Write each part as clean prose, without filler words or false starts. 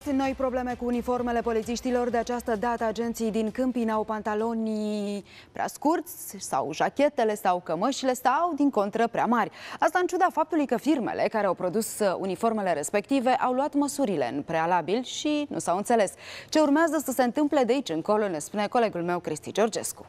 Noi probleme cu uniformele polițiștilor. De această dată agenții din Câmpina au pantalonii prea scurți sau jachetele sau cămășile sau din contră prea mari. Asta în ciuda faptului că firmele care au produs uniformele respective au luat măsurile în prealabil și nu s-au înțeles. Ce urmează să se întâmple de aici încolo ne spune colegul meu Cristi Georgescu.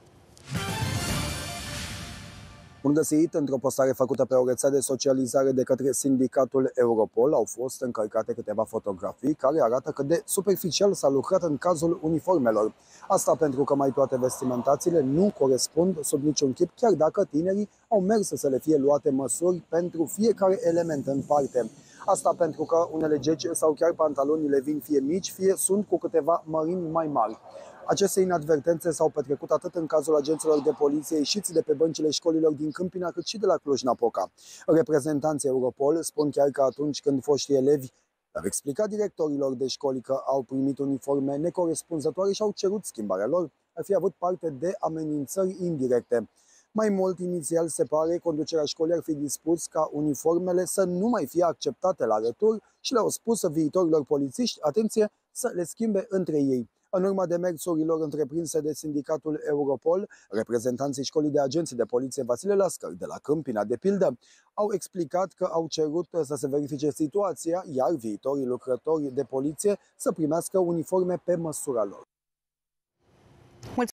Bun găsit! Într-o postare făcută pe o rețea de socializare de către sindicatul Europol au fost încărcate câteva fotografii care arată cât de superficial s-a lucrat în cazul uniformelor. Asta pentru că mai toate vestimentațiile nu corespund sub niciun chip, chiar dacă tinerii au mers să le fie luate măsuri pentru fiecare element în parte. Asta pentru că unele geci sau chiar pantalonile vin fie mici, fie sunt cu câteva mărimi mai mari. Aceste inadvertențe s-au petrecut atât în cazul agenților de poliție ieșiți de pe băncile școlilor din Câmpina, cât și de la Cluj-Napoca. Reprezentanții Europol spun chiar că atunci când foștii elevi au explicat directorilor de școli că au primit uniforme necorespunzătoare și au cerut schimbarea lor, ar fi avut parte de amenințări indirecte. Mai mult, inițial se pare, conducerea școlii ar fi dispus ca uniformele să nu mai fie acceptate la retur și le-au spus viitorilor polițiști, atenție, să le schimbe între ei. În urma demersurilor întreprinse de sindicatul Europol, reprezentanții școlii de agenții de poliție Vasile Lascăr de la Câmpina, de pildă, au explicat că au cerut să se verifice situația, iar viitorii lucrători de poliție să primească uniforme pe măsura lor.